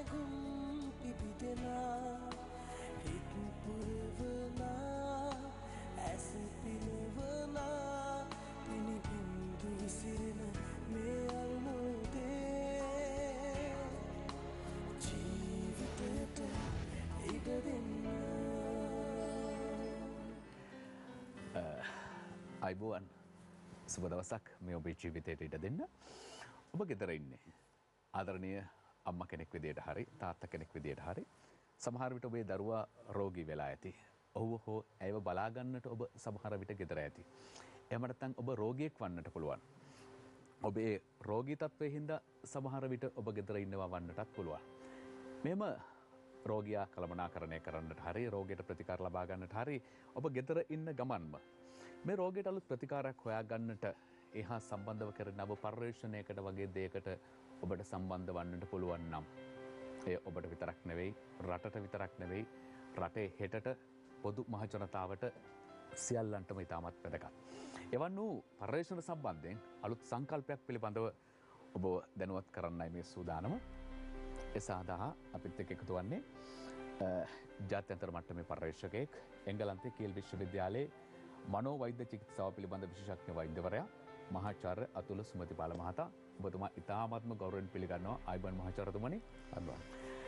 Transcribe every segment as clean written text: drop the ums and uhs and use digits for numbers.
ගුම් පිබිදෙනා හිත් පුරවනා ඇස පිනවනා පිනිබින්දු විසිරෙන මේ අරුණෝදේ ජීවිතයට ඉඩ දෙන්න. අයිබෝවන් සුබ දවසක් මේ ඔබේ ජීවිතයට ඉඩ දෙන්න. ඔබ ගෙදර ඉන්නේ ආදරණීය අම්මා කෙනෙක් විදියට හරි තාත්තා කෙනෙක් විදියට හරි සමහර විට ඔබේ දරුවා රෝගී වෙලා ඇති. ඔහුව හෝ ඇයව බලා ගන්නට ඔබ සමහර විට ගෙදර ඇති. එහෙම නැත්නම් ඔබ රෝගියෙක් වන්නට පුළුවන්. ඔබේ රෝගී තත්ත්වයේ හින්දා සමහර විට ඔබ ගෙදර ඉන්නවා වන්නටත් පුළුවන්. මෙහෙම රෝගියා කළමනාකරණය කරන්නට හරි රෝගයට ප්‍රතිකාර ලබා ගන්නට හරි ඔබ ගෙදර ඉන්න ගමන්ම මේ රෝගයට අලුත් ප්‍රතිකාරයක් හොයාගන්නට එහා සම්බන්ධව කරන නව පර්යේෂණයකට වගේ දෙයකට ඔබට සම්බන්ධ වන්නට පුළුවන් නම් එය ඔබට විතරක් නෙවෙයි රටට විතරක් නෙවෙයි රටේ හෙටට පොදු මහ ජනතාවට සියල්ලන්ටම ඉතාමත් වැදගත්. එවන් වූ පර්යේෂණ සම්බන්ධයෙන් අලුත් සංකල්පයක් පිළිබඳව ඔබ දැනුවත් කරන්නයි මේ සූදානම. ඒ සඳහා අපිත් එක්ක එකතු වන්නේ ජාත්‍යන්තර මට්ටමේ පර්යේෂකයෙක් එංගලන්තයේ කීල් විශ්වවිද්‍යාලයේ මනෝවෛද්‍ය චිකිත්සාව පිළිබඳ විශේෂඥ වෛද්‍යවරයා මහාචාර්ය අතුල සුමතිපාල මහතා. ඔබතුමා ඉතාමත්ම ගෞරවයෙන් පිළිගන්නවා. ආයුබෝවන් මහාචාර්යතුමනි. ආයුබෝවන්.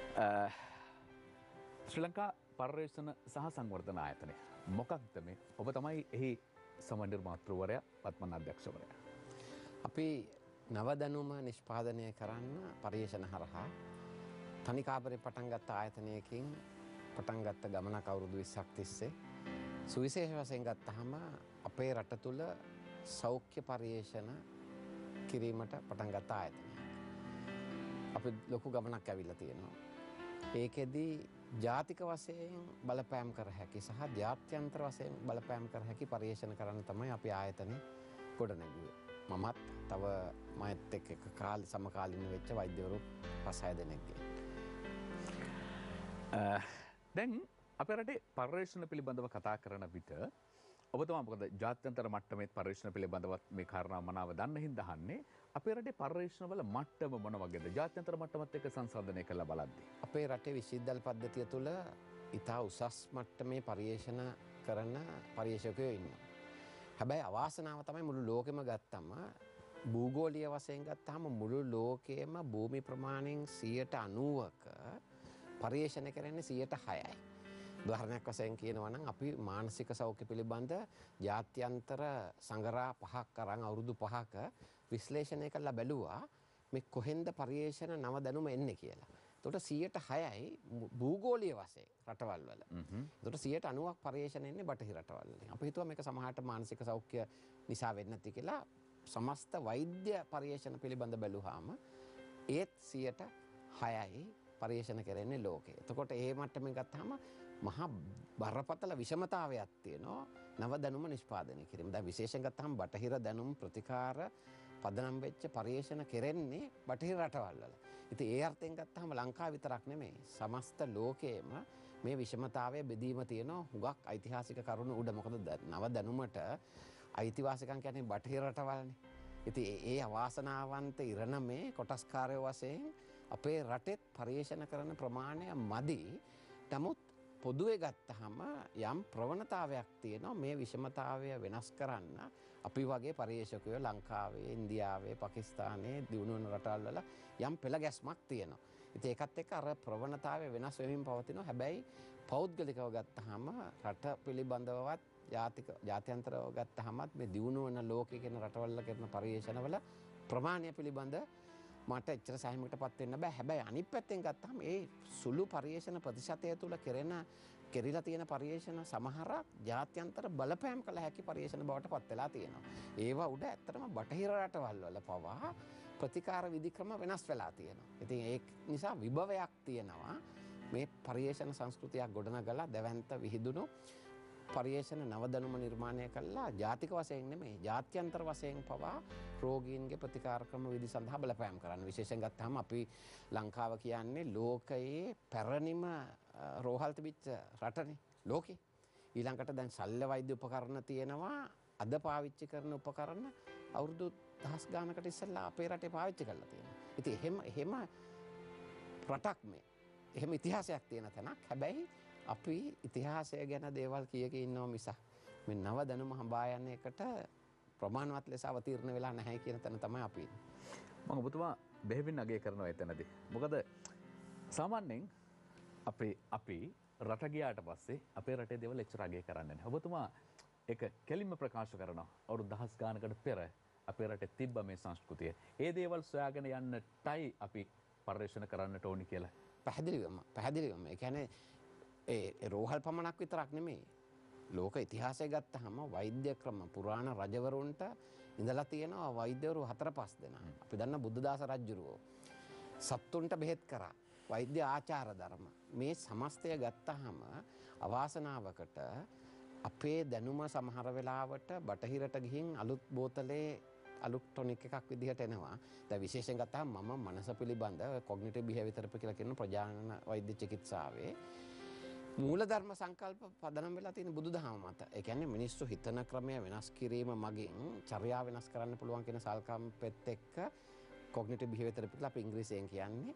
ශ්‍රී ලංකා පර්යේෂණ සහ සංවර්ධන ආයතනය මොකක්ද මේ? ඔබ තමයි එහි සමනිර්මාතෘවරයා පත්මන් අධ්‍යක්ෂවරයා. අපි නවදැනුම නිෂ්පාදනය කරන්න පර්යේෂණ හරහා තනිකාපරේ පටන් ගත්ත ආයතනයකින් පටන් ගත්ත ගමනක් අවුරුදු 20ක් තිස්සේ සුවිශේෂ වශයෙන් ගත්තහම අපේ රට තුළ සෞඛ්‍ය පර්යේෂණ කිරීමට පටන් ගත්ත ආයතනයක්. අපි ලොකු ගමනක් ඇවිල්ලා තියෙනවා. ඒකෙදී ජාතික වශයෙන් බලපෑම් කර හැකි සහ ජාත්‍යන්තර වශයෙන් බලපෑම් කර හැකි පර්යේෂණ කරන්න තමයි අපි ආයතනේ ගොඩනැගුවේ. මමත් තව මයිත් එක්ක සමකාලීන වෙච්ච වෛද්‍යවරු 5-6 දෙනෙක්ගේ. දැන් අපේ රටේ පර්යේෂණ පිළිබඳව කතා කරන විට ඔබතුමා මොකද ජාත්‍යන්තර මට්ටමේ පර්යේෂණ පිළිබඳවත් මේ කාරණා මනාව දන්න හින්දා අහන්නේ අපේ රටේ පර්යේෂණ වල මට්ටම මොන වගේද ජාත්‍යන්තර මට්ටමත් එක්ක සංසන්දනය කරලා බලද්දී අපේ රටේ විශ්වවිද්‍යාල පද්ධතිය තුළ ඉතා උසස් මට්ටමේ පර්යේෂණ කරන පර්යේෂකයෝ ඉන්නවා. හැබැයි අවාසනාව තමයි මුළු ලෝකෙම ගත්තම භූගෝලීය වශයෙන් ගත්තාම මුළු ලෝකෙම භූමි ප්‍රමාණයෙන් 90%ක පර්යේෂණ කරන්නේ 6%යි. උදාහරණයක් වශයෙන් කියනවා නම් අපි මානසික සෞඛ්‍ය පිළිබඳ ජාත්‍යන්තර සංග්‍රහ 5ක් අරන් අවුරුදු 5ක විශ්ලේෂණය කරලා බැලුවා මේ කොහෙන්ද පර්යේෂණ නව දැනුම එන්නේ කියලා. එතකොට 6%යි භූගෝලීය වශයෙන් රටවල් වල. එතකොට 90%ක් පර්යේෂණ එන්නේ බටහිර රටවල් වලින්. අපි හිතුවා මේක සමහරට මානසික සෞඛ්‍ය නිසා වෙන්නේ නැති කියලා. සමස්ත වෛද්‍ය පර්යේෂණ පිළිබඳ බැලුවාම ඒත් 6%යි පර්යේෂණ කරන්නේ ලෝකේ. එතකොට ඒ මට්ටමින් ගත්තාම මහා බරපතල විෂමතාවයක් තියෙනවා නව දැනුම නිෂ්පාදනය කිරීම. දැන් විශේෂයෙන් ගත්තාම බටහිර දැනුම් ප්‍රතිකාර පදනම් වෙච්ච පර්යේෂණ කෙරෙන්නේ බටහිර රටවල් වල. ඉතින් ඒ අර්ථයෙන් ගත්තාම ලංකාව විතරක් නෙමෙයි සමස්ත ලෝකයේම මේ විෂමතාවය බෙදීම තියෙනවා හුඟක් ඓතිහාසික කරුණු උඩ. මොකද නව දැනුමට අයිතිවාසිකම් කියන්නේ බටහිර රටවල්නේ. ඉතින් ඒ අවාසනාවන්ත ඉරණමේ කොටස්කාරයෝ වශයෙන් අපේ රටෙත් පර්යේෂණ කරන ප්‍රමාණය මදි. නමුත් පොදුවේ ගත්තහම යම් ප්‍රවණතාවයක් තියෙනවා මේ විෂමතාවය වෙනස් කරන්න අපි වගේ පර්යේෂකයෝ ලංකාවේ, ඉන්දියාවේ, පාකිස්තානයේ දියුණු වෙන රටවල් වල යම් පෙළ ගැස්මක් තියෙනවා. ඉතින් ඒකත් එක්ක අර ප්‍රවණතාවය වෙනස් වෙමින් පවතිනවා. හැබැයි පෞද්ගලිකව ගත්තහම රට පිළිබඳවවත් ජාත්‍යන්තරව ගත්තහමත් මේ දියුණු වෙන ලෝකයේ කියන රටවල් වල කරන පර්යේෂණවල ප්‍රමාණය පිළිබඳ මට එච්චර සෑහීමකටපත් වෙන්න බෑ. හැබැයි අනිත් පැත්තෙන් ගත්තාම ඒ සුළු පර්යේෂණ ප්‍රතිශතය තුළ කෙරිලා තියෙන පර්යේෂණ සමහරක් ජාත්‍යන්තර බලපෑම් කළ හැකි පර්යේෂණ බවට පත් වෙලා තියෙනවා. ඒවා උඩ ඇත්තටම බටහිර රටවල් වල පවා ප්‍රතිකාර විධික්‍රම වෙනස් වෙලා තියෙනවා. ඉතින් ඒ නිසා විභවයක් තියෙනවා මේ පර්යේෂණ සංස්කෘතියක් ගොඩනගලා දැවැන්ත විහිදුණු පර්යේෂණ නවදනුම නිර්මාණය කළා ජාතික වශයෙන් නෙමෙයි ජාත්‍යන්තර වශයෙන් පවා රෝගීන්ගේ ප්‍රතිකාර ක්‍රම විදි සඳහා බලපෑම් කරන්න. විශේෂයෙන් ගත්තාම අපි ලංකාව කියන්නේ ලෝකයේ පැරණිම රෝහල් තිබිච්ච රටනේ ලෝකේ. ඊළඟට දැන් ශල්‍ය වෛද්‍ය උපකරණ තියෙනවා. අද පාවිච්චි කරන උපකරණ අවුරුදු දහස් ගානකට ඉස්සෙල්ලා අපේ රටේ පාවිච්චි කරලා තියෙනවා. ඉතින් එහෙම රටක් මේ. එහෙම ඉතිහාසයක් තියෙන තැනක්. හැබැයි අපි ඉතිහාසය ගැන දේවල් කියක ඉන්නවා මිසක් මේ නව දැනුම හඹා යන එකට ප්‍රමාණවත් ලෙස අවතීර්ණ වෙලා නැහැ කියන තැන තමයි අපි ඉන්නේ. මම ඔබතුමා බෙහෙවින් අගය කරනවා එතනදී. මොකද සාමාන්‍යයෙන් අපි රට ගියාට පස්සේ අපේ රටේ දේවල් එච්චර අගය කරන්නේ නැහැ. ඔබතුමා ඒක කෙලින්ම ප්‍රකාශ කරනවා. අවුරුදු දහස් ගානකට පෙර අපේ රටේ තිබ්බ මේ සංස්කෘතිය. ඒ දේවල් සොයාගෙන යන්නටයි අපි පරිශ්‍රණ කරන්නට ඕනි කියලා. පැහැදිලිවම. ඒ කියන්නේ ඒ රෝහල් පමණක් විතරක් නෙමෙයි. ලෝක ඉතිහාසය ගත්තහම වෛද්‍ය ක්‍රම පුරාණ රජවරුන්ට ඉඳලා තියෙනවා වෛද්‍යවරු 4-5 දෙනා. අපි දන්න බුද්ධදාස රජුරෝ සත්තුන්ට බෙහෙත් කරා. වෛද්‍ය ආචාර ධර්ම. මේ සමස්තය ගත්තහම අවාසනාවකට අපේ දැනුම සමහර වෙලාවට බටහිරට ගිහින් අලුත් බෝතලේ අලුත් ටොනික් එකක් විදිහට එනවා. දැන් විශේෂයෙන් ගත්තහම මම මනස පිළිබඳ කොග්නිටිව් බිහේවියර් තෙරපි කියලා කියන ප්‍රජානන වෛද්‍ය චිකිත්සාවේ මූලධර්ම සංකල්ප පදනම් වෙලා තියෙන බුදුදහම මත. ඒ කියන්නේ මිනිස්සු හිතන ක්‍රමය වෙනස් කිරීම මගින් චර්යාව වෙනස් කරන්න පුළුවන් කියන සල්කම්පෙත් එක්ක කොග්නිටිව් බිහේවියර් තෙරපි කියලා අපි ඉංග්‍රීසියෙන් කියන්නේ.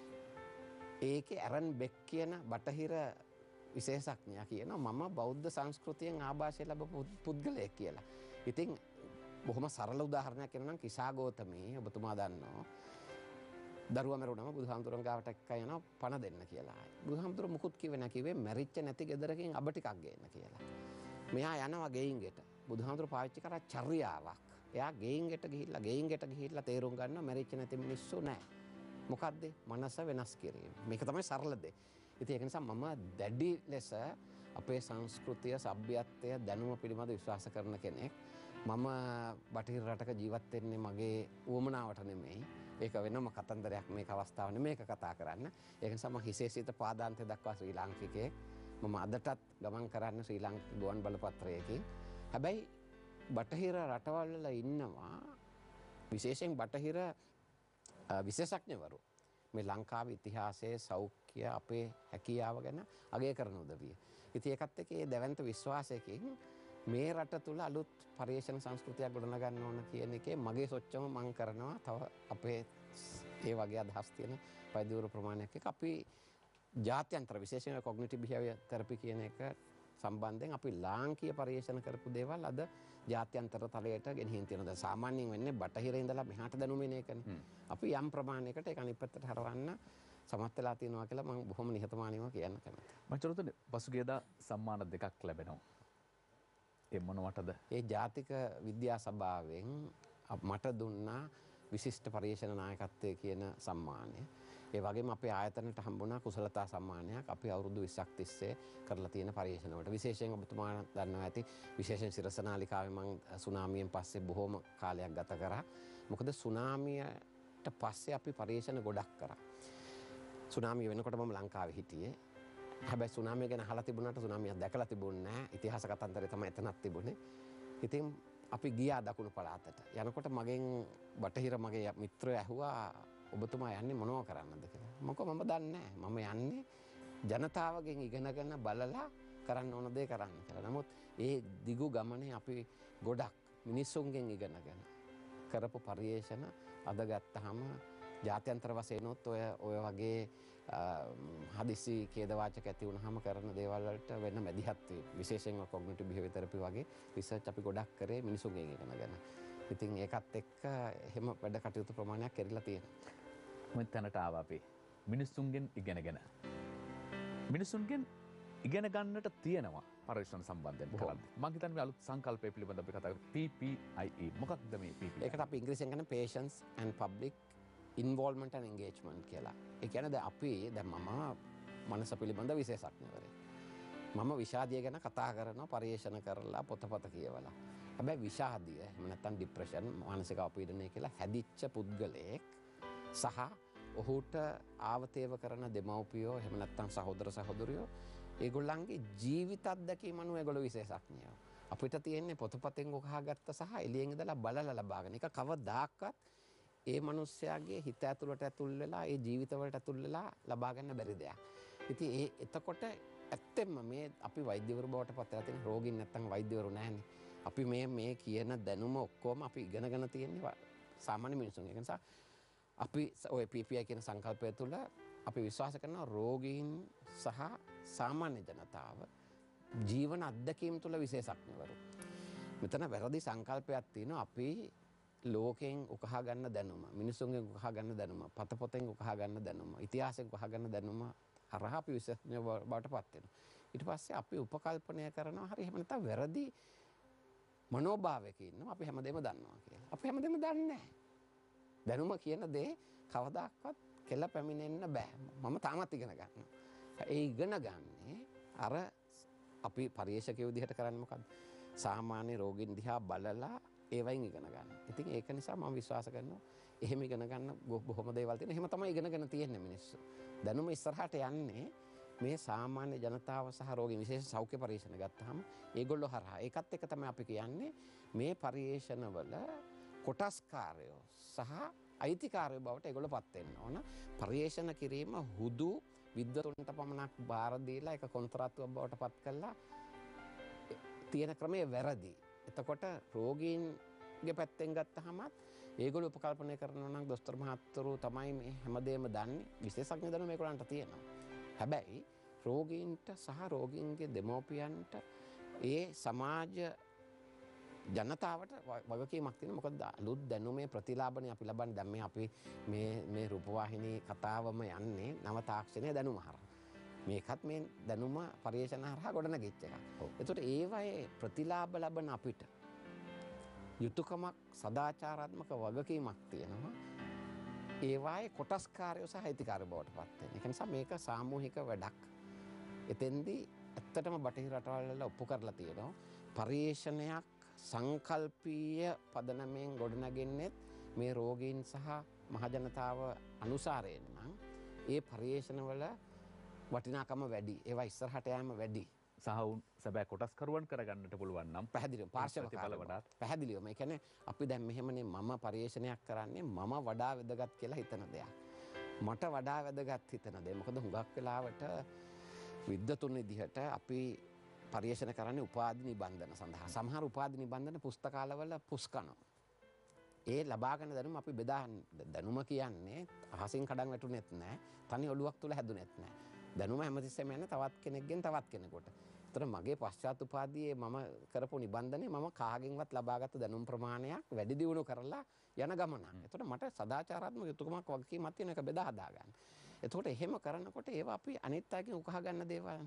ඒකේ ඇරන් බෙක් කියන බටහිර විශේෂඥයා කියනවා මම බෞද්ධ සංස්කෘතියෙන් ආభాෂය ලැබපු පුද්ගලයෙක් කියලා. ඉතින් බොහොම සරල උදාහරණයක් කියනවා නම් කිසాగෝතමී ඔබතුමා දන්නවා. දරුවා මරුණම බුදුහාමුදුරන් ගාවට එක්ක යනවා පණ දෙන්න කියලා. බුදුහාමුදුර මුකුත් කිව්වේ නැහැ. කිව්වේ මැරිච්ච නැති ගෙදරකින් අබ ටිකක් ගේන්න කියලා. මෙයා යනවා ගෙයින් ගෙට. බුදුහාමුදුර පාවිච්චි කරා චර්යාවක්. එයා ගෙයින් ගෙට ගිහිල්ලා තේරුම් ගන්නවා මැරිච්ච නැති මිනිස්සු නැහැ. මොකද්ද? මනස වෙනස් කිරීම. මේක තමයි සරල දේ. ඉතින් ඒක නිසා මම දැඩි ලෙස අපේ සංස්කෘතිය, සભ્યත්වය, දැනුම පිළිබඳ විශ්වාස කරන කෙනෙක්. මම බටහිර රටක ජීවත් වෙන්නේ මගේ උවමනාවට නෙමෙයි. ඒක වෙනම කතන්දරයක් මේක අවස්ථාව නෙමෙයි මේක කතා කරන්න. ඒක නිසා මම හිසේ සිට පාදාන්තය දක්වා ශ්‍රී ලාංකිකයෙක්. මම අදටත් ගමන් කරන්න ශ්‍රී ලාංකික ගුවන් බලපත්‍රයකින්. හැබැයි බටහිර රටවල් වල ඉන්නවා විශේෂයෙන් බටහිර විශේෂඥවරු මේ ලංකාවේ ඉතිහාසයේ සෞඛ්‍ය අපේ හැකියාව ගැන අගය කරන උදවිය. ඉතින් ඒකත් එක්ක ඒ දැවැන්ත විශ්වාසයකින් මේ රට තුල අලුත් පරිේශන සංස්කෘතියක් ගොඩනගන්න ඕන කියන එකේ මගේ සොච්චම මම කරනවා. තව අපේ ඒ වගේ අදහස් තියෙන වෛද්‍යවරු ප්‍රමාණයක් එක්ක අපි ජාත්‍යන්තර විශේෂයෙන් කොග්නිටිව් බිහේවියර් තෙරපි කියන එක සම්බන්ධයෙන් අපි ලාංකීය පරිේශන කරපු දේවල් අද ජාත්‍යන්තර තලයට ගෙනහින් තියෙනවා. දැන් සාමාන්‍යයෙන් වෙන්නේ බටහිරේ ඉඳලා මෙහාට දැනුම එන එකනේ. අපි යම් ප්‍රමාණයකට ඒක අනිත් පැත්තට හරවන්න සමත් වෙලා තියෙනවා කියලා මම බොහොම නිහතමානීව කියන්න කැමතියි. මම චරොතනේ පසුගියදා සම්මාන දෙකක් ලැබෙනවා. ඒ මොනවටද? ඒ ජාතික විද්‍යා සභාවෙන් මට දුන්නා විශිෂ්ට පරිේශන නායකත්වය කියන සම්මානය. ඒ වගේම අපේ ආයතනයට හම්බුණා කුසලතා සම්මානයක්. අපි අවුරුදු 20ක් තිස්සේ කරලා තියෙන පරිේශන වලට. විශේෂයෙන් ඔබතුමා දන්නවා ඇති විශේෂයෙන් සිරස නාලිකාවේ මම සුනාමියෙන් පස්සේ බොහොම කාලයක් ගත කරා. මොකද සුනාමියට පස්සේ අපි පරිේශන ගොඩක් කරා. සුනාමිය වෙනකොට මම ලංකාවේ හිටියේ. හැබැයි සුනාමිය ගැන අහලා තිබුණාට සුනාමියක් දැකලා තිබුණේ නැහැ. ඉතිහාස කතන්දරේ තමයි එතනක් තිබුණේ. ඉතින් අපි ගියා දකුණු පළාතට. යනකොට මගෙන් බටහිර මගේ මිත්‍රයෝ ඇහුවා ඔබතුමා යන්නේ මොනව කරන්නද කියලා. මම දන්නේ නැහැ. මම යන්නේ ජනතාවගෙන් ඉගෙනගෙන බලලා කරන්න ඕන දේ කරන්න කියලා. නමුත් ඒ දිගු ගමනේ අපි ගොඩක් මිනිස්සුන්ගෙන් ඉගෙනගෙන කරපු පරිේශන අද ගත්තාම ජාත්‍යන්තර වශයෙන් ඔය වගේ හදිසි ඛේදවාචක ඇති වුණාම කරන දේවල් වලට වෙන මැදිහත් වේ. විශේෂයෙන්ම කොග්නිටිව් බිහේවියර් තෙරපි වගේ රිසර්ච් අපි ගොඩක් කරේ මිනිසුන්ගෙන් ඉගෙනගෙන. ඉතින් ඒකත් එක්ක එහෙම වැඩ කටයුතු ප්‍රමාණයක් කරලා තියෙනවා. මොකද තැනට ආවා අපි මිනිසුන්ගෙන් ඉගෙනගෙන. මිනිසුන්ගෙන් ඉගෙන ගන්නට තියෙනවා පරිශ්‍රණ සම්බන්ධයෙන් කරන්නේ. මම හිතන්නේ මේ අලුත් සංකල්පය පිළිබඳව අපි කතා කරමු. PPIE. මොකක්ද මේ PPIE? ඒකට අපි ඉංග්‍රීසියෙන් කියන්නේ patience and public involvement and engagement කියලා. ඒ කියන්නේ දැන් අපි දැන් මම මනස පිළිබඳ විශේෂඥවරයෙක්. මම විෂාදිය ගැන කතා කරනවා පරිේශන කරලා පොතපත කියවලා. හැබැයි විෂාදිය එහෙම නැත්නම් ડિප්‍රෙෂන් මානසික අපීඩනය කියලා හැදිච්ච පුද්ගලයෙක් සහ ඔහුට ආවතේව කරන දෙමව්පියෝ එහෙම නැත්නම් සහෝදර සහෝදරියෝ ඒගොල්ලන්ගේ ජීවිත අත්දැකීම් අනුව ඒගොල්ලෝ විශේෂඥයෝ. අපිට තියෙන්නේ පොතපතෙන් ගොහාගත්ත සහ එළියෙන් ඉඳලා බලලා ලබාගෙන. ඒක කවදාකවත් ඒ මිනිස්යාගේ හිත ඇතුළට ඇතුල් වෙලා ඒ ජීවිතවලට ඇතුල් වෙලා ලබා ගන්න බැරි දෙයක්. ඉතින් එතකොට ඇත්තෙන්ම මේ අපි වෛද්‍යවරු බවට පත් වෙලා තියෙන රෝගීන් නැත්තම් වෛද්‍යවරු නැහැනේ. අපි මේ කියන දැනුම ඔක්කොම අපි ඉගෙනගෙන තියෙන්නේ සාමාන්‍ය මිනිසුන්. ඒ නිසා අපි ඔය PPI කියන සංකල්පය තුළ අපි විශ්වාස කරනවා රෝගීන් සහ සාමාන්‍ය ජනතාව ජීවන අත්දැකීම් තුළ විශේෂඥවරු. මෙතන වැරදි සංකල්පයක් තියෙනවා අපි ලෝකයෙන් උකහා ගන්න දැනුම, මිනිසුන්ගෙන් උකහා ගන්න දැනුම, පතපොතෙන් උකහා ගන්න දැනුම, ඉතිහාසයෙන් උකහා ගන්න දැනුම හරහා අපි විශේෂඥ බවට පත් වෙනවා. ඊට පස්සේ අපි උපකල්පනය කරනවා හරි එහෙම නැත්නම් වැරදි මනෝභාවයක ඉන්නවා අපි හැමදේම දන්නවා කියලා. අපි හැමදේම දන්නේ නැහැ. දැනුම කියන දේ කවදාකවත් කෙල පැමිණෙන්න බෑ. මම තාමත් ඉගෙන ගන්නවා. ඒ ඉගෙන ගන්නේ අර අපි පරිේශකයෝ විදිහට කරන්නේ මොකද්ද? සාමාන්‍ය රෝගීන් දිහා බලලා ඒවයින් ඉගෙන ගන්න. ඉතින් ඒක නිසා මම විශ්වාස කරනවා එහෙම ඉගෙන ගන්න බොහොම දේවල් තියෙනවා. එහෙම තමයි ඉගෙනගෙන තියෙන්නේ මිනිස්සු. දැනුම ඉස්සරහට යන්නේ මේ සාමාන්‍ය ජනතාව සහ රෝගීන් විශේෂ සෞඛ්‍ය පරීක්ෂණ ගත්තාම ඒගොල්ලෝ හරහා ඒකත් එක්ක තමයි අපි කියන්නේ මේ පරීක්ෂණවල කොටස්කාරයෝ සහ අයිතිකාරයෝ බවට ඒගොල්ලෝ පත් වෙන්න ඕන. පරීක්ෂණ කිරීම හුදු විද්වතුන්ට පමණක් බාර දීලා ඒක කොන්ත්‍රාත්තුවක් බවට පත් කළා තියෙන ක්‍රමය වැරදි. එතකොට රෝගීන්ගේ පැත්තෙන් ගත්තහමත් ඒගොල්ලෝ උපකල්පනය කරනවා නම් දොස්තර මහත්තුරු තමයි මේ හැමදේම දන්නේ. විශේෂඥ දැනුම මේගොල්ලන්ට තියෙනවා. හැබැයි රෝගීන්ට සහ රෝගීන්ගේ දෙමව්පියන්ට ඒ සමාජ ජනතාවට වගකීමක් තියෙනවා. මොකද අලුත් දැනුමේ ප්‍රතිලාභනේ අපි ලබන්නේ. දැන් මේ අපි මේ රූපවාහිනී කතාවම යන්නේ නව තාක්ෂණයේ දැනුම හරහා. මේකත් මේ දැනුම පරිේශන හරහා ගොඩනගෙච්ච එකක්. එතකොට ඒවයේ ප්‍රතිලාභ ලබන අපිට යුතුයකමක් සදාචාරාත්මක වගකීමක් තියෙනවා. ඒවායේ කොටස්කාරයෝ සහ අයිතිකාරයෝ බවට පත් වෙන. ඒ නිසා මේක සාමූහික වැඩක්. එතෙන්දී ඇත්තටම බටහිර රටවල් වල ඔප්පු කරලා තියෙනවා. පරිේශනයක් සංකල්පීය පදනමෙන් ගොඩනගෙන්නේ මේ රෝගීන් සහ මහජනතාව අනුසාරයෙන් නම් ඒ පරිේශනවල වටිනාකම වැඩි. ඒවා ඉස්සරහට යෑම වැඩි. සහවුන් සැබෑ කොටස්කරුවන් කරගන්නට පුළුවන් නම් පැහැදිලිව පාර්ශවකාරව පැහැදිලිවම. ඒ කියන්නේ අපි දැන් මෙහෙමනේ මම පරිේශනයක් කරන්නේ මම වඩා වැදගත් කියලා හිතන දෙයක්. මට වඩා වැදගත් හිතන දේ. මොකද හුඟක් වෙලාවට විද්වතුන් විදිහට අපි පරිේශන කරන්නේ උපාධි නිබන්ධන සඳහා. සමහර උපාධි නිබන්ධන පුස්තකාලවල පුස්කනවා. ඒ ලබාගෙන දැනුම අපි බෙදාන්න. දැනුම කියන්නේ අහසින් කඩන් වැටුනේත් නැහැ. තනි ඔළුවක් තුල හැදුනේත් නැහැ. දැනුම හැමතිස්සෙම යන්නේ තවත් කෙනෙක්ගෙන් තවත් කෙනෙකුට. ඒතර මගේ පශ්චාත් උපාධියේ මම කරපු නිබන්ධනේ මම කාගෙන්වත් ලබාගත් දැනුම් ප්‍රමාණයක් වැඩි දියුණු කරලා යන ගමනක්. ඒතර මට සදාචාරාත්මක යුතුයකමක් වගකීමක් තියෙන එක බෙදා හදා ගන්න. එතකොට එහෙම කරනකොට ඒවා අපි අනිත් අයගෙන් උකහා ගන්න දේවල්.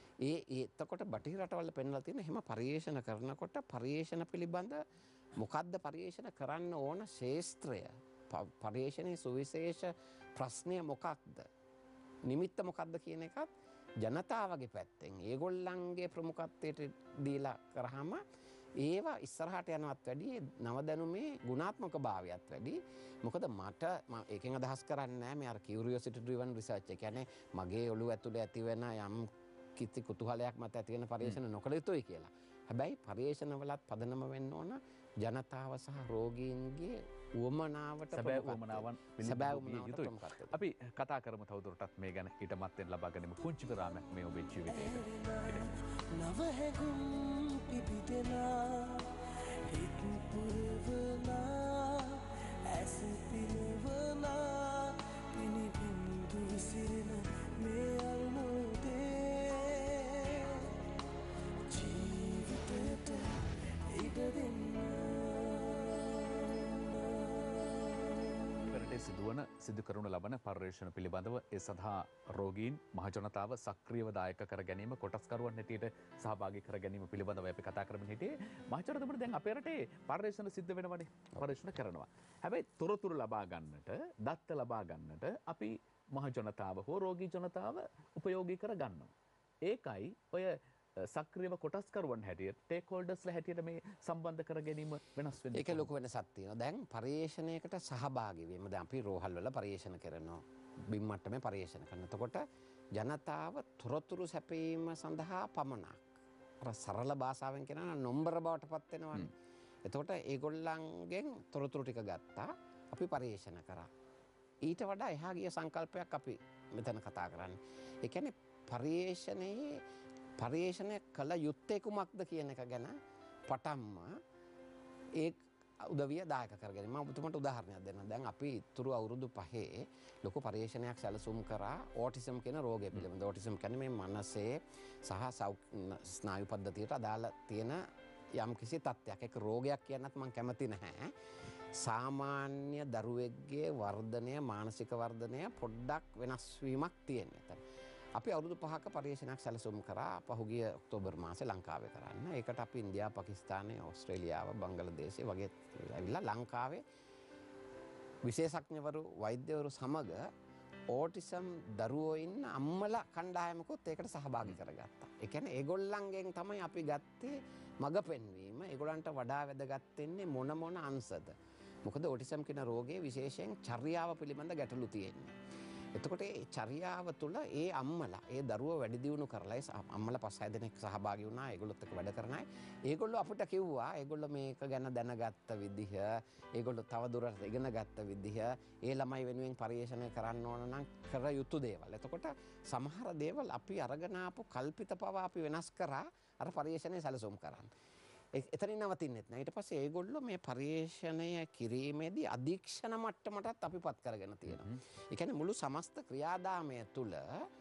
එතකොට බටහිර රටවල පෙන්වලා තියෙන එහෙම පරිේශන කරනකොට පරිේශන පිළිබඳ මොකද්ද පරිේශන කරන්න ඕන ශාස්ත්‍රය පරිේශනයේ සුවිශේෂ ප්‍රශ්නය මොකක්ද නිමිත්ත මොකක්ද කියන එකත් ජනතාවගේ පැත්තෙන් ඒගොල්ලන්ගේ ප්‍රමුඛත්වයට දීලා කරාම ඒවා ඉස්සරහට යනවත් වැඩි නව දැනුමේ ගුණාත්මක භාවයත් වැඩි. මොකද මට ඒකෙන් අදහස් කරන්නේ නැහැ මේ අර curiosity driven research. ඒ කියන්නේ මගේ ඔළුව ඇතුලේ ඇති වෙන යම් කිසි කුතුහලයක් මත ඇති වෙන පරිේශන නොකළ යුතුයි කියලා. හැබැයි පරිේශනවලත් පදනම වෙන්න ඕන ජනතාව සහ රෝගීන්ගේ උවමනාවට අපි කතා කරමු තවදුරටත් මේ ගැන ඊට මත්තෙන් ලබා ගැනීම පුංචි විරාමයක් මේ ඔබේ ජීවිතේට. නව හැඟුම් පිපිදෙනා හිත් පුරවනා ඇස පිනවනා පිනිබින්දු විසිරෙන මේ අල්මෝදේ ජීවිතයට ඉඩ දෙන්න. සිදුවන සිදු කරනු ලබන පර්යේෂණ පිළිබඳව ඒ සඳහා රෝගීන් මහජනතාව සක්‍රියව දායක කර ගැනීම කොටස්කරුවන් හැටියට සහභාගී කර ගැනීම පිළිබඳව අපි කතා කරමින් හිටියේ. මහජනතුමනි දැන් අපේ රටේ පර්යේෂණ සිද්ධ වෙනවනේ. පර්යේෂණ කරනවා. හැබැයි තොරතුරු ලබා ගන්නට, දත්ත ලබා ගන්නට අපි මහජනතාව හෝ රෝගී ජනතාව උපයෝගී කර ගන්නවා. ඒකයි ඔය සක්‍රියව කොටස්කරුවන් හැටියට ටේක් හෝල්ඩර්ස්ලා හැටියට මේ සම්බන්ධ කර ගැනීම වෙනස් වෙන්නේ. ඒක ලොකු වෙනසක් තියෙනවා. දැන් පරිේශණයකට සහභාගී වීම. දැන් අපි රෝහල් වල පරිේශන කරනවා. බිම් මට්ටමේ පරිේශන කරනවා. එතකොට ජනතාව තොරතුරු සැපයීම සඳහා පමණක් අර සරල භාෂාවෙන් කියනවා නම්බර බවට පත් වෙනවනේ. එතකොට ඒගොල්ලන්ගෙන් තොරතුරු ටික ගත්තා. අපි පරිේශන කරා. ඊට වඩා එහා ගිය සංකල්පයක් අපි මෙතන කතා කරන්නේ. ඒ කියන්නේ පරිේශනය කළ යුත්තේ කුමක්ද කියන එක ගැන පටන්ම ඒ උදවිය දායක කරගෙන මම ඔබතුමට උදාහරණයක් දෙන්නම්. දැන් අපි ඉතුරු අවුරුදු 5 ලොකු පරීක්ෂණයක් සැලසුම් කරා ඕටිසම් කියන රෝගය පිළිබඳව. ඕටිසම් කියන්නේ මේ මනසේ සහ ස්නායු පද්ධතියට අදාළ තියෙන යම් කිසි තත්ත්වයක්. ඒක රෝගයක් කියන්නත් මම කැමති නැහැ. සාමාන්‍ය දරුවෙක්ගේ වර්ධනය මානසික වර්ධනය පොඩ්ඩක් වෙනස් වීමක් තියෙන එතන. අපි අවුරුදු 5ක පරීක්ෂණයක් සැලසුම් කරා පහුගිය ඔක්තෝබර් මාසේ ලංකාවේ කරන්න. ඒකට අපි ඉන්දියාව, පාකිස්තානය, ඕස්ට්‍රේලියාව, බංග්ලාදේශය වගේ ඇවිල්ලා ලංකාවේ විශේෂඥවරු වෛද්‍යවරු සමග ඕටිසම් දරුවෝ ඉන්න අම්මලා කණ්ඩායමකුත් ඒකට සහභාගී කරගත්තා. ඒ කියන්නේ ඒගොල්ලන්ගෙන් තමයි අපි ගත්තේ මඟ පෙන්වීම. ඒගොල්ලන්ට වඩා වැදගත් වෙන්නේ මොන අංශද? මොකද ඕටිසම් කියන රෝගයේ විශේෂයෙන් චර්යාව පිළිබඳ ගැටලු තියෙනවා. එතකොට ඒ චර්යාව තුළ ඒ අම්මලා ඒ දරුවෝ වැඩි දියුණු කරලා අම්මලා 5-6 දෙනෙක් සහභාගී වුණා. ඒගොල්ලොත් එක්ක වැඩ කරන අය. ඒගොල්ලෝ අපිට කිව්වා ඒගොල්ලෝ මේක ගැන දැනගත්ත විදිහ, ඒගොල්ලෝ තව දුරට ඉගෙන ගත්ත විදිහ, ඒ ළමයි වෙනුවෙන් පරිශ්‍රණය කරන්න ඕන නම් කර යුතු දේවල්. එතකොට සමහර දේවල් අපි අරගෙන ආපු කල්පිත පවා අපි වෙනස් කරා අර පරිශ්‍රණය සැලසුම් කරන්න. එතනින් නවතින්නෙත් නෑ. ඊට පස්සේ ඒගොල්ලෝ මේ පරිශ්‍රණය කිරීමේදී අධීක්ෂණ මට්ටමටත් අපිපත් කරගෙන තියෙනවා. ඒ කියන්නේ මුළු සමස්ත ක්‍රියාදාමය තුළ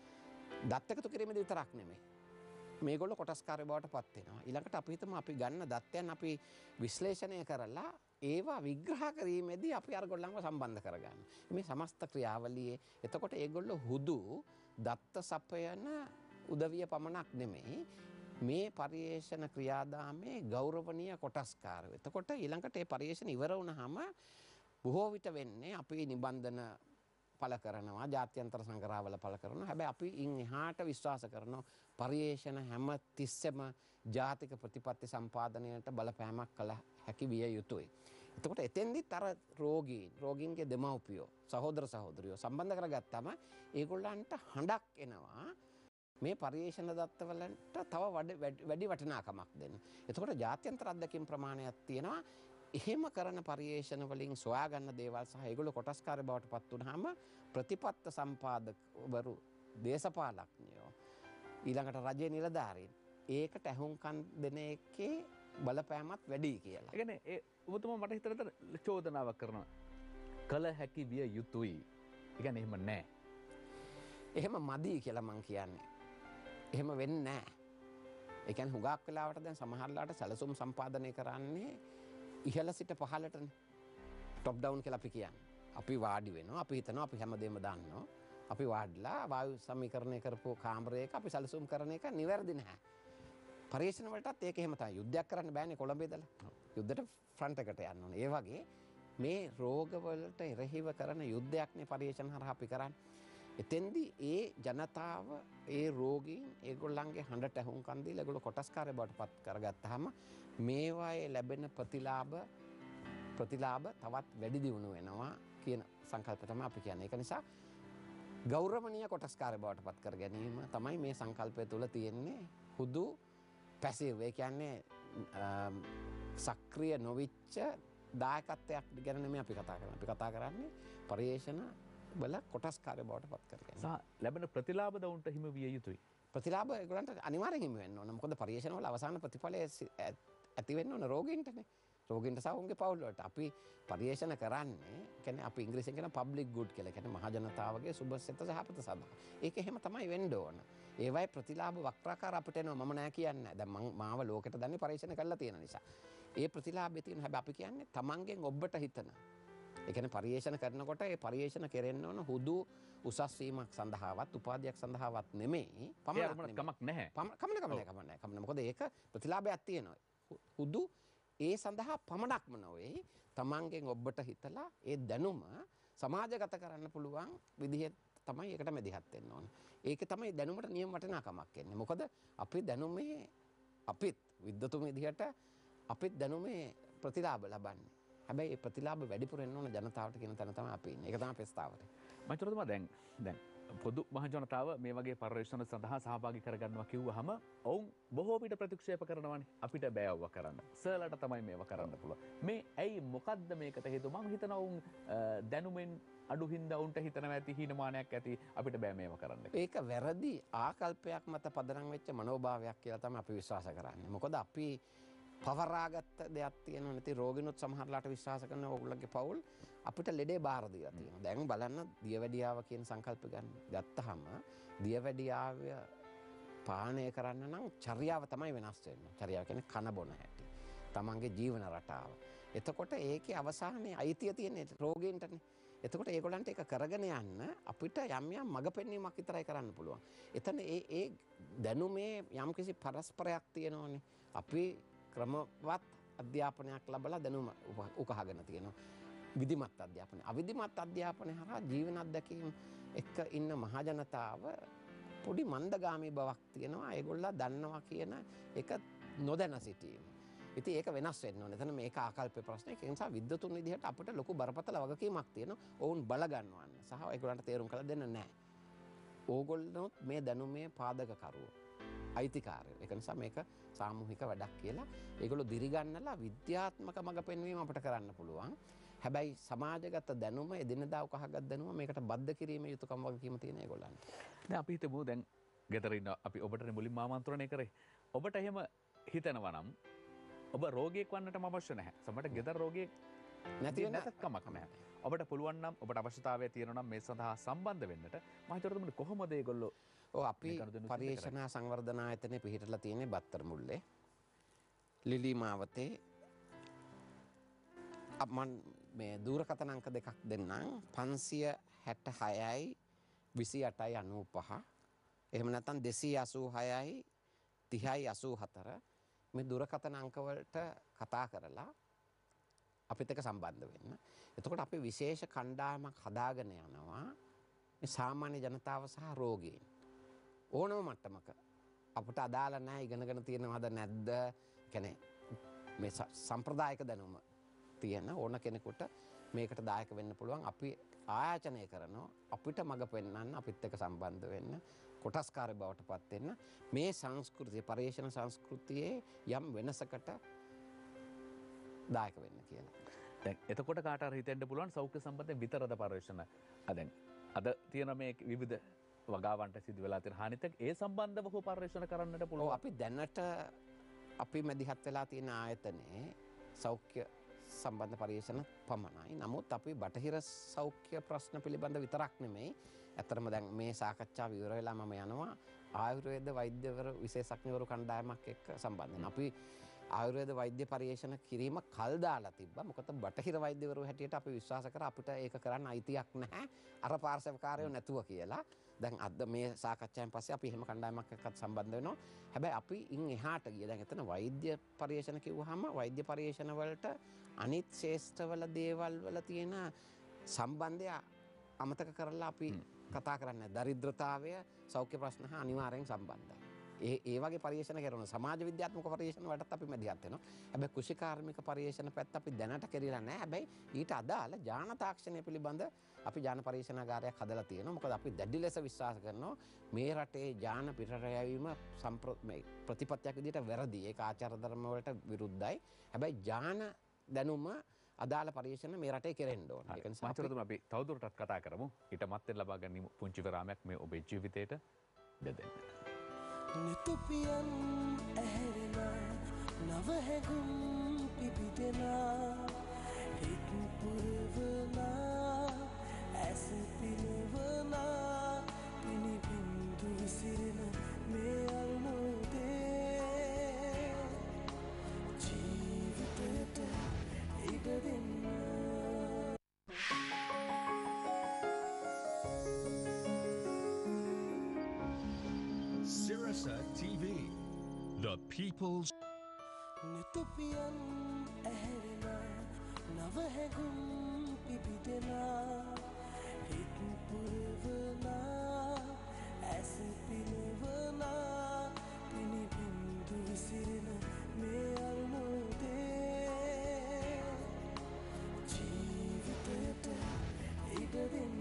දත් එකතු කිරීමේදී විතරක් නෙමෙයි. මේගොල්ලෝ කොටස්කාරය බවට පත් වෙනවා. ඊළඟට අපි හිතමු අපි ගන්න දත්තයන් අපි විශ්ලේෂණය කරලා ඒවා විග්‍රහ කිරීමේදී අපි අරගොල්ලන්ව සම්බන්ධ කරගන්න. මේ සමස්ත ක්‍රියාවලියේ එතකොට ඒගොල්ලෝ හුදු දත්ත සපයන උදවිය පමණක් නෙමෙයි මේ පරිේෂණ ක්‍රියාදාමේ ගෞරවනීය කොටස්කාරයෝ. එතකොට ඊළඟට මේ පරිේෂණ ඉවර වුණාම බොහෝ විට වෙන්නේ අපි නිබන්ධන පළ කරනවා, ජාත්‍යන්තර සංග්‍රහවල පළ කරනවා. හැබැයි අපි ඉන් එහාට විශ්වාස කරනවා පරිේෂණ හැම තිස්සෙම ජාතික ප්‍රතිපත්ති සම්පාදනයට බලපෑමක් කළ හැකි විය යුතුයි. එතකොට එතෙන්දිත් අර රෝගීන්ගේ දෙමව්පියෝ, සහෝදර සහෝදරියෝ සම්බන්ධ කරගත්තාම ඒගොල්ලන්ට හඬක් එනවා මේ පරිේෂණ දත්තවලට තව වැඩි වටිනාකමක් දෙන්න. එතකොට ජාත්‍යන්තර අත්දැකීම් ප්‍රමාණයක් තියෙනවා. එහෙම කරන පරිේෂණ වලින් සොයා ගන්න දේවල් සහ ඒගොල්ලෝ කොටස්කාරය බවට පත් වුනහම ප්‍රතිපත්ත සම්පාදකවරු, දේශපාලඥයෝ, ඊළඟට රජයේ නිලධාරීන් ඒකට ඇහුම්කන් දෙන එකේ බලපෑමත් වැඩි කියලා. ඒ කියන්නේ ඒ ඔබතුමා මට හිතන චෝදනාවක් කරනවා. කල හැකි විය යුතුයි. ඒ කියන්නේ එහෙම නැහැ. එහෙම මදි කියලා මං කියන්නේ. එහෙම වෙන්නේ නැහැ. ඒ කියන්නේ හුඟක් වෙලාවට දැන් සමහරලාට සැලසුම් සම්පාදනය කරන්නේ ඉහළ සිට පහළටනේ. টොප් ඩවුන් කියලා අපි කියන්නේ. අපි වාඩි වෙනවා, අපි හිතනවා අපි හැමදේම දන්නවා. අපි වාඩිලා වායු සමීකරණය කරපු කාමරයක අපි සැලසුම් කරන එක නිවැරදි නැහැ. පරීක්ෂණ වලටත් ඒක එහෙම තමයි. යුද්ධයක් කරන්න බෑනේ කොළඹ ඉඳලා. යුද්ධයට ෆ්‍රන්ට් එකට යන්න ඕනේ. ඒ වගේ මේ රෝගවලට එරෙහිව කරන යුද්ධයක්නේ පරීක්ෂණ හරහා අපි කරන්නේ. එතෙන්දී ඒ ජනතාව ඒ රෝගීන් ඒගොල්ලන්ගේ හඬට ඇහුම්කන් දීලා ඒගොල්ලෝ කොටස්කාරය බවට පත් කරගත්තාම මේවායේ ලැබෙන ප්‍රතිලාභ තවත් වැඩි දියුණු වෙනවා කියන සංකල්ප තමයි අපි කියන්නේ. ඒක නිසා ගෞරවනීය කොටස්කාරය බවට පත් කර ගැනීම තමයි මේ සංකල්පය තුළ තියෙන්නේ. හුදු පැසිව්, ඒ කියන්නේ සක්‍රිය නොවිච්ච දායකත්වයක් ගැන නෙමෙයි අපි කතා කරන්නේ. අපි කතා කරන්නේ පරිේෂණ බල කොටස්කාරය බවට පත් කරගන්න. සහ ලැබෙන ප්‍රතිලාභ දවුන්ට හිමි විය යුතුයි. ප්‍රතිලාභ ඒගොල්ලන්ට අනිවාර්යෙන් හිමි වෙන්න ඕන. මොකද පරීක්ෂණ වල අවසාන ප්‍රතිඵලය ඇති වෙන්න ඕන රෝගීන්ටනේ. රෝගීන්ට සහ උන්ගේ පවුල් වලට. අපි පරීක්ෂණ කරන්නේ කියන්නේ අපි ඉංග්‍රීසියෙන් කියන පබ්ලික් ගුඩ් කියලා. කියන්නේ මහ ජනතාවගේ සුබසිත සහපත සඳහා. ඒක එහෙම තමයි වෙන්න ඕන. ඒවයි ප්‍රතිලාභ වක්‍රාකාර අපිට එනවා. මම නෑ කියන්නේ. දැන් මාව ලෝකෙට දන්නේ පරීක්ෂණ කරලා තියෙන නිසා. ඒ ප්‍රතිලාභය තියෙන හැබැයි අපි කියන්නේ තමන්ගෙන් ඔබට හිතන. ඒ කියන්නේ පරිේෂණ කරනකොට ඒ පරිේෂණ කෙරෙන්න ඕන හුදු උසස් වීමක් සඳහාවත් උපාධියක් සඳහාවත් නෙමෙයි. පමණක් කමක් නැහැ. කමක්. මොකද ඒක ප්‍රතිලාභයක් තියෙනවා. හුදු ඒ සඳහා පමණක්ම නොවේ. තමන්ගෙන් ඔබට හිතලා ඒ දැනුම සමාජගත කරන්න පුළුවන් විදිහට තමයි ඒකට මැදිහත් වෙන්න ඕන. ඒක තමයි දැනුමට නියම වටිනාකමක් එන්නේ. මොකද අපි දැනුමේ අපිත් විද්වතුන් විදිහට අපිත් දැනුමේ ප්‍රතිලාභ ලබන්නේ. හැබැයි ඒ ප්‍රතිලාභ වැඩිපුර එන්න ඕන ජනතාවට කියන තැන තමයි අපි ඉන්නේ. ඒක තමයි ප්‍රස්තාවය. මම හිතනවා දැන් පොදු මහ ජනතාව මේ වගේ පරිශ්‍රණ සඳහා සහභාගී කරගන්නවා කිව්වහම ඔවුන් බොහෝ විට ප්‍රතික්ෂේප කරනවානේ. අපිට බෑවව කරන්න. සර්ලට තමයි මේව කරන්න පුළුවන්. මේ ඇයි මොකද්ද මේකට හේතුව? මම හිතනවා ඔවුන් දැනුමෙන් අඩු හින්දා උන්ට හිතනවා ඇති හීනමානයක් ඇති අපිට බෑ මේව කරන්න. ඒක වැරදි ආකල්පයක් මත පදනම් වෙච්ච මනෝභාවයක් කියලා තමයි අපි විශ්වාස කරන්නේ. මොකද අපි පවරාගත්ත දෙයක් තියෙනවා. නැති රෝගිනුත් සමහරලාට විශ්වාස කරන ඕගොල්ලන්ගේ පවුල් අපිට ලෙඩේ බාර දීලා තියෙනවා. දැන් බලන්න දියවැඩියාව කියන සංකල්ප ගත්තහම දියවැඩියාව පාලනය කරන්න නම් චර්යාව තමයි වෙනස් වෙන්නේ. චර්යාව කියන්නේ කන බොන හැටි. තමන්ගේ ජීවන රටාව. එතකොට ඒකේ අවසානයේ අයිතිය තියෙන්නේ රෝගීන්ටනේ. එතකොට ඒගොල්ලන්ට ඒක කරගෙන යන්න අපිට යම් යම් මඟ පෙන්වීමක් විතරයි කරන්න පුළුවන්. එතන ඒ දැනුමේ යම්කිසි පරස්පරයක් තියෙනවනේ. අපි ක්‍රමවත් අධ්‍යාපනයක් ලැබලා දැනුම උකහාගෙන තියෙනවා. විධිමත් අධ්‍යාපනය. අවිධිමත් අධ්‍යාපනය හරහා ජීවන අත්දැකීම් එක්ක ඉන්න මහජනතාව පොඩි මන්දගාමී බවක් තියෙනවා. ඒගොල්ලෝ දන්නවා කියන එක නොදැන සිටීම. ඉතින් ඒක වෙනස් වෙන්න ඕනේ. එතන මේක ආකල්ප ප්‍රශ්නයක්. ඒ නිසා විද්වතුන් විදිහට අපිට ලොකු බරපතල වගකීමක් තියෙනවා. ඔවුන් බල ගන්නවන්න සහ ඒගොල්ලන්ට තේරුම් කරලා දෙන්න නැහැ. ඕගොල්ලෝ මේ දැනුමේ පාදකකරුවෝ. අයිතිකාරයෝ. ඒක නිසා මේක සාමූහික වැඩක් කියලා ඒගොල්ලෝ දිරිගන්නලා විද්‍යාත්මක මඟ පෙන්වීම අපිට කරන්න පුළුවන්. හැබැයි සමාජගත දැනුම එදිනදා උකහාගත් දැනුම මේකට බද්ධ කිරීමේ යුතුයකම් වගකීම තියෙන ඒගොල්ලන්ට. දැන් අපි හිතමු දැන් ගෙදර ඉන්න අපි ඔබට මුලින්ම ආමන්ත්‍රණය කරේ. ඔබට එහෙම හිතනවා නම් ඔබ රෝගියෙක් වන්නට අවශ්‍ය නැහැ. සමහරට ගෙදර රෝගියෙක් නැතිවෙන්නත් කමක් නැහැ. ඔබට පුළුවන් නම් ඔබට අවශ්‍යතාවය තියෙනවා නම් මේ සඳහා සම්බන්ධ වෙන්නට මම හිතුවා කොහොමද ඒගොල්ලෝ අපි පරීක්ෂණ සංවර්ධන ආයතනයේ පිහිටලා තියෙන්නේ බත්තර මුල්ලේ ලිලි මාවතේ මම මේ දුරකථන අංක දෙකක් දෙන්නම් 566යි 28යි 95 එහෙම නැත්නම් 286යි 30යි 84 මේ දුරකථන අංක වලට කතා කරලා අපිත් එක්ක සම්බන්ධ වෙන්න. එතකොට අපි විශේෂ කණ්ඩායමක් හදාගෙන යනවා මේ සාමාන්‍ය ජනතාව සහ රෝගීන්. ඕනම මට්ටමක අපට අදාළ නැහැ ඉගෙනගෙන තියෙනවද නැද්ද කියන්නේ මේ සම්ප්‍රදායික දැනුම තියෙන ඕන කෙනෙකුට මේකට දායක වෙන්න පුළුවන්. අපි ආයාචනය කරනවා අපිට මඟ පෙන්වන්න අපිත් එක්ක සම්බන්ධ වෙන්න කොටස්කාරය බවට පත් වෙන්න මේ සංස්කෘතිය පරිශන සංස්කෘතියේ යම් වෙනසකට දායක වෙන්න කියලා. දැන් එතකොට කාට හරි හිතෙන්න පුළුවන් සෞඛ්‍ය සම්බන්ධයෙන් විතරද පරිශන දැන් අද තියෙන මේ විවිධ වගාවන්ට සිදු වෙලා තියෙන හානිත් ඒ සම්බන්ධව හෝ පරිශන කරන්නට පුළුවන්. අපි දැනට අපි මැදිහත් වෙලා තියෙන ආයතනයේ සෞඛ්‍ය සම්බන්ධ පරීක්ෂණ පමණයි. නමුත් අපි බටහිර සෞඛ්‍ය ප්‍රශ්න පිළිබඳ විතරක් නෙමෙයි. ඇත්තටම දැන් මේ සාකච්ඡාව ඉවර වෙලා මම යනවා ආයුර්වේද වෛද්‍යවරු විශේෂඥවරු කණ්ඩායමක් එක්ක සම්බන්ධ වෙනවා. අපි ආයුර්වේද වෛද්‍ය පරීක්ෂණ කිරීම කල් දාලා තිබ්බා. මොකද බටහිර වෛද්‍යවරු හැටියට අපි විශ්වාස කරා අපිට ඒක කරන්න අයිතියක් නැහැ. අර පාර්ශවකාරයෝ නැතුව කියලා. දැන් අද මේ සාකච්ඡාවෙන් පස්සේ අපි එහෙම කණ්ඩායමක් එක්කත් සම්බන්ධ වෙනවා. හැබැයි අපි ඉන් එහාට ගිය දැන් එතන වෛද්‍ය පරීක්ෂණ කිව්වහම වෛද්‍ය පරීක්ෂණ වලට අනිත් ශේෂ්ඨවල දේවල් වල තියෙන සම්බන්ධය අමතක කරලා අපි කතා කරන්නේ. දරිද්‍රතාවය සෞඛ්‍ය ප්‍රශ්න හා අනිවාර්යෙන් සම්බන්ධයි. ඒ වගේ පරීක්ෂණ කරන සමාජ විද්‍යාත්මක පරීක්ෂණ වලටත් අපි මැදිහත් වෙනවා. හැබැයි කෘෂිකාර්මික පරීක්ෂණ පැත්ත අපි දැනට කෙරිලා නැහැ. හැබැයි ඊට අදාළ ඥාන තාක්ෂණය පිළිබඳ අපි ඥාන පරීක්ෂණාගාරයක් හදලා තියෙනවා. මොකද අපි දැඩි ලෙස විශ්වාස කරනවා මේ රටේ ඥාන පිටර යැවීම ප්‍රතිපත්තියක් විදිහට වැරදි. ඒක ආචාර ධර්ම වලට විරුද්ධයි. හැබැයි ඥාන දැනුම අදාළ පරීක්ෂණ මේ රටේ කෙරෙන්න ඕන. ඒක නිසා අපි තවදුරටත් කතා කරමු. ඊට මත්තෙන් ලබා ගැනීම පුංචි විරාමයක් මේ ඔබේ ජීවිතයට දෙන්න. නිතුපියන් ඇහැරෙන නව හැඟුම් පිපිටෙනා හිත් පුරවනා ඇස පිනවනා පිනිබින්දු විසිරෙන මේ අරුණෝදේ ජීවිතයට ඉඩ දෙන්න. Sirasa TV, the people's. නිතුපියන් ඇහැරෙන නව හැඟුම් පිපිටෙනා හිත් පුරවනා ඇස පිනවනා පිනිබින්දු විසිරෙන මේ අරුණෝදේ ජීවිතයට ඉඩ දෙන්න.